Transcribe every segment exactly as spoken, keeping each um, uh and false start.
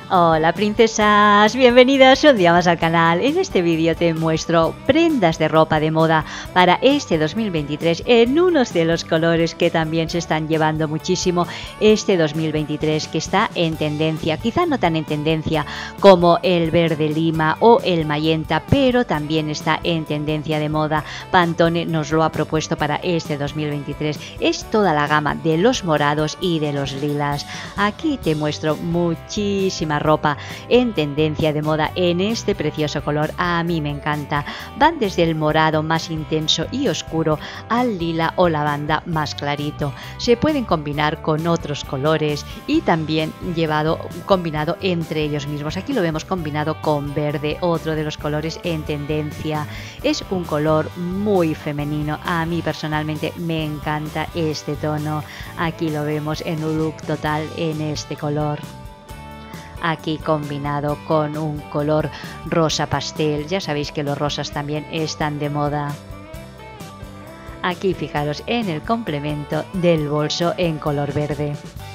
Hola princesas, bienvenidas un día más al canal. En este vídeo te muestro prendas de ropa de moda para este dos mil veintitrés en unos de los colores que también se están llevando muchísimo este dos mil veintitrés, que está en tendencia, quizá no tan en tendencia como el verde lima o el magenta, pero también está en tendencia de moda. Pantone nos lo ha propuesto para este dos mil veintitrés, es toda la gama de los morados y de los lilas. Aquí te muestro muchísima ropa en tendencia de moda en este precioso color. A mí me encanta. Van desde el morado más intenso y oscuro al lila o lavanda más clarito. Se pueden combinar con otros colores y también llevado combinado entre ellos mismos. Aquí lo vemos combinado con verde, otro de los colores en tendencia. Es un color muy femenino. A mí personalmente me encanta este tono. Aquí lo vemos en un look total en este color. Aquí combinado con un color rosa pastel. Ya sabéis que los rosas también están de moda. Aquí fijaros en el complemento del bolso en color verde.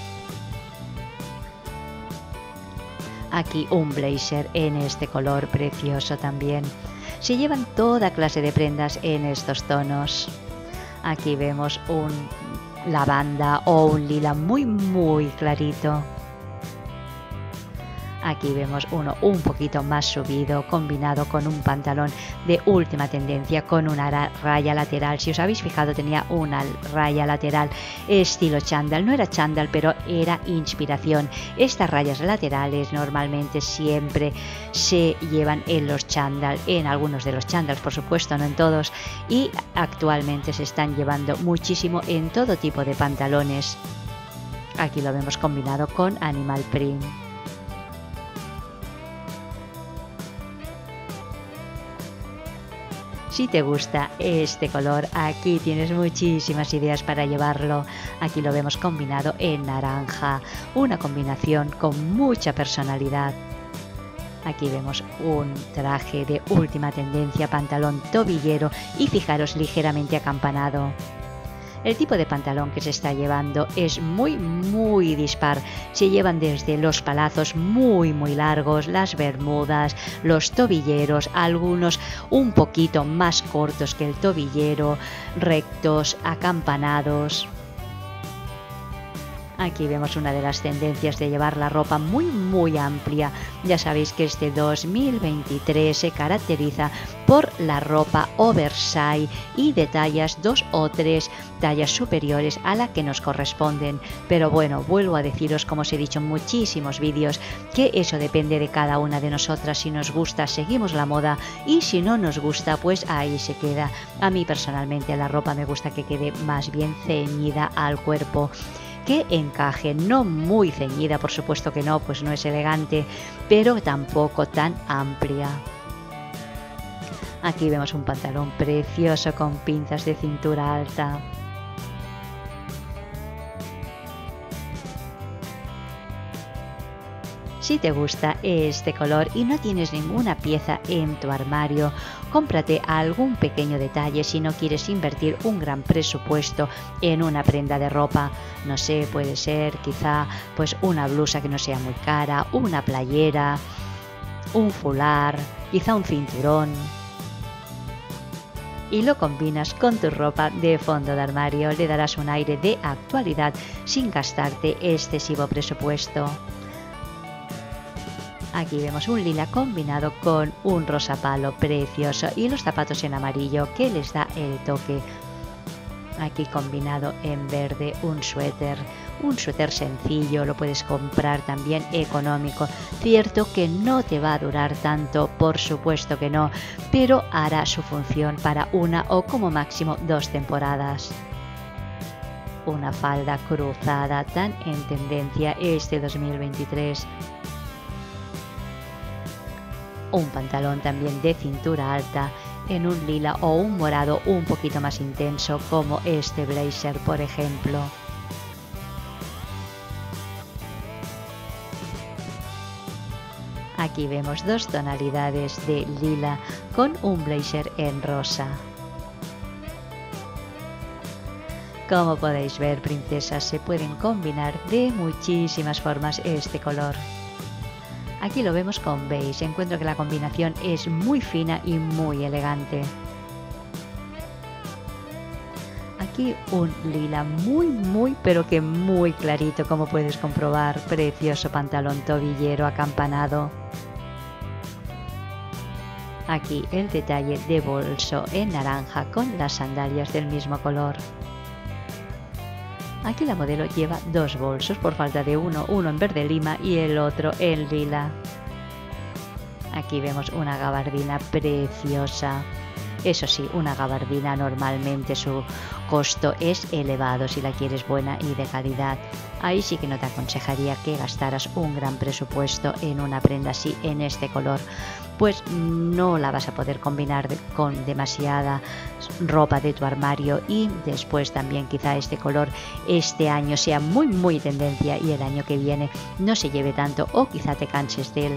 Aquí un blazer en este color precioso también. Se llevan toda clase de prendas en estos tonos. Aquí vemos un lavanda o un lila muy muy clarito. Aquí vemos uno un poquito más subido, combinado con un pantalón de última tendencia con una raya lateral. Si os habéis fijado, tenía una raya lateral estilo chándal. No era chándal, pero era inspiración. Estas rayas laterales normalmente siempre se llevan en los chándal, en algunos de los chándals, por supuesto, no en todos. Y actualmente se están llevando muchísimo en todo tipo de pantalones. Aquí lo vemos combinado con animal print. Si te gusta este color, aquí tienes muchísimas ideas para llevarlo. Aquí lo vemos combinado en naranja, una combinación con mucha personalidad. Aquí vemos un traje de última tendencia, pantalón tobillero y fijaros ligeramente acampanado. El tipo de pantalón que se está llevando es muy muy dispar. Se llevan desde los palazos muy muy largos, las bermudas, los tobilleros, algunos un poquito más cortos que el tobillero, rectos, acampanados. Aquí vemos una de las tendencias de llevar la ropa muy muy amplia. Ya sabéis que este dos mil veintitrés se caracteriza por la ropa oversize y de tallas dos o tres tallas superiores a la que nos corresponden. Pero bueno, vuelvo a deciros, como os he dicho en muchísimos vídeos, que eso depende de cada una de nosotras. Si nos gusta, seguimos la moda, y si no nos gusta, pues ahí se queda. A mí personalmente la ropa me gusta que quede más bien ceñida al cuerpo, que encaje, no muy ceñida, por supuesto que no, pues no es elegante, pero tampoco tan amplia. Aquí vemos un pantalón precioso con pinzas de cintura alta. Si te gusta este color y no tienes ninguna pieza en tu armario, cómprate algún pequeño detalle si no quieres invertir un gran presupuesto en una prenda de ropa. No sé, puede ser quizá pues una blusa que no sea muy cara, una playera, un fular, quizá un cinturón. Y lo combinas con tu ropa de fondo de armario, le darás un aire de actualidad sin gastarte excesivo presupuesto. Aquí vemos un lila combinado con un rosa palo precioso y los zapatos en amarillo que les da el toque. Aquí combinado en verde un suéter, un suéter sencillo, lo puedes comprar también económico. Cierto que no te va a durar tanto, por supuesto que no, pero hará su función para una o como máximo dos temporadas. Una falda cruzada tan en tendencia este dos mil veintitrés. Un pantalón también de cintura alta en un lila o un morado un poquito más intenso, como este blazer por ejemplo. Aquí vemos dos tonalidades de lila con un blazer en rosa. Como podéis ver, princesas, se pueden combinar de muchísimas formas este color. Aquí lo vemos con beige. Encuentro que la combinación es muy fina y muy elegante. Aquí un lila muy muy pero que muy clarito, como puedes comprobar. Precioso pantalón tobillero acampanado. Aquí el detalle de bolso en naranja con las sandalias del mismo color. Aquí la modelo lleva dos bolsos por falta de uno, uno en verde lima y el otro en lila. Aquí vemos una gabardina preciosa. Eso sí, una gabardina normalmente su costo es elevado si la quieres buena y de calidad. Ahí sí que no te aconsejaría que gastaras un gran presupuesto en una prenda así en este color, pues no la vas a poder combinar con demasiada ropa de tu armario y después también quizá este color este año sea muy muy tendencia y el año que viene no se lleve tanto o quizá te canses de él.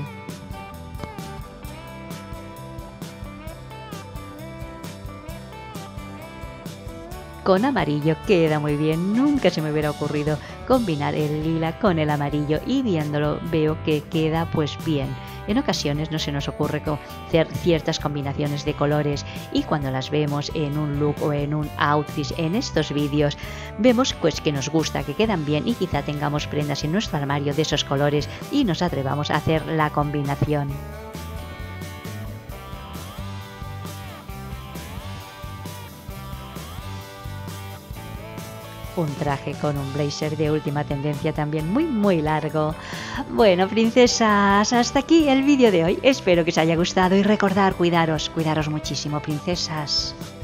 Con amarillo queda muy bien, nunca se me hubiera ocurrido combinar el lila con el amarillo y viéndolo veo que queda pues bien. En ocasiones no se nos ocurre hacer ciertas combinaciones de colores y cuando las vemos en un look o en un outfit en estos vídeos vemos pues que nos gusta, que quedan bien y quizá tengamos prendas en nuestro armario de esos colores y nos atrevamos a hacer la combinación. Un traje con un blazer de última tendencia también muy muy largo. Bueno, princesas, hasta aquí el vídeo de hoy. Espero que os haya gustado y recordar cuidaros, cuidaros muchísimo, princesas.